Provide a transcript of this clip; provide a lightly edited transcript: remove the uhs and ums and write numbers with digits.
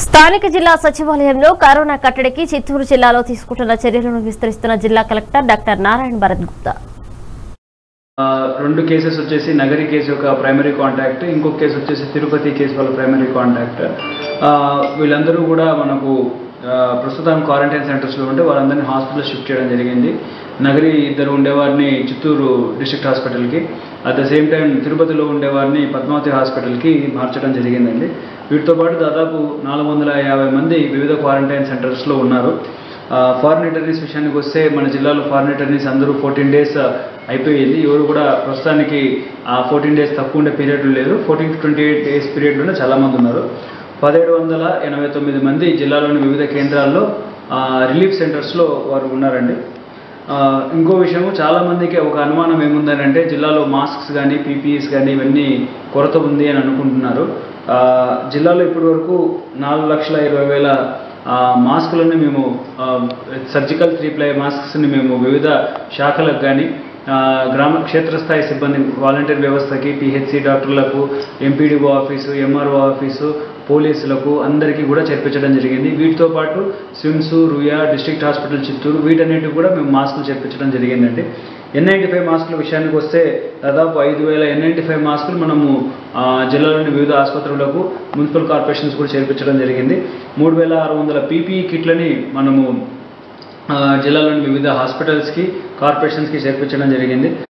స్థానిక జిల్లా సచివాలయంలో కరోనా కట్టడికి చిత్తూరు జిల్లాలో తీసుకుంటున్న చర్యలను విస్తరిస్తున్న జిల్లా కలెక్టర్ డాక్టర్ నారాయణ భరత్ గుప్తా. రెండు కేసెస్ వచ్చేసి నగరి కేసు యొక్క ప్రైమరీ కాంటాక్ట్, ఇంకొక కేసు వచ్చేసి తిరుపతి కేసు వాళ్ళ ప్రైమరీ కాంటాక్ట్. వీళ్ళందరూ కూడా మనకు ప్రస్తుతం క్వారంటైన్ సెంటర్స్లో ఉంటే వాళ్ళందరినీ హాస్పిటల్ షిఫ్ట్ చేయడం జరిగింది. నగరి ఇద్దరు ఉండేవారిని చిత్తూరు డిస్ట్రిక్ట్ హాస్పిటల్కి, అట్ ద సేమ్ టైం తిరుపతిలో ఉండేవారిని పద్మావతి హాస్పిటల్కి మార్చడం జరిగిందండి. వీటితో పాటు దాదాపు 450 మంది వివిధ క్వారంటైన్ సెంటర్స్లో ఉన్నారు. ఫారిన్ ఇంటర్నీస్ విషయానికి వస్తే మన జిల్లాలో ఫారిన్ ఇంటర్నీస్ అందరూ 14 డేస్ అయిపోయింది. ఎవరు కూడా ప్రస్తుతానికి 14 డేస్ తక్కువ ఉండే పీరియడ్లు లేదు. 14 to 28 డేస్ పీరియడ్లోనే చాలామంది ఉన్నారు. 1789 మంది జిల్లాలోని వివిధ కేంద్రాల్లో రిలీఫ్ సెంటర్స్లో వారు ఉన్నారండి. ఇంకో విషయము, చాలామందికి ఒక అనుమానం ఏముందనంటే జిల్లాలో మాస్క్స్ కానీ పీపీఈస్ కానీ ఇవన్నీ కొరత ఉంది అని అనుకుంటున్నారు. జిల్లాలో ఇప్పటి వరకు 4,20,000 మాస్కులని మేము సర్జికల్ 3-ply మాస్క్స్ని మేము వివిధ శాఖలకు కానీ గ్రామ క్షేత్రస్థాయి సిబ్బంది వాలంటీర్ వ్యవస్థకి, పిహెచ్సి డాక్టర్లకు, ఎంపీడీఓ ఆఫీసు, ఎంఆర్ఓ ఆఫీసు, పోలీసులకు అందరికీ కూడా చేర్పించడం జరిగింది. వీటితో పాటు స్విమ్స్, రుయా, డిస్ట్రిక్ట్ హాస్పిటల్ చిత్తూరు వీటన్నిటికి కూడా మేము మాస్కులు చేర్పించడం జరిగిందండి. N95 మాస్కుల విషయానికి వస్తే దాదాపు 5,000 N95 మాస్కులు మనము జిల్లాలోని వివిధ ఆసుపత్రులకు, మున్సిపల్ కార్పొరేషన్స్ కూడా చేర్పించడం జరిగింది. 3,600 పీపీఈ కిట్లని మనము జిల్లాలోని వివిధ హాస్పిటల్స్కి, కార్పొరేషన్స్కి చేర్పించడం జరిగింది.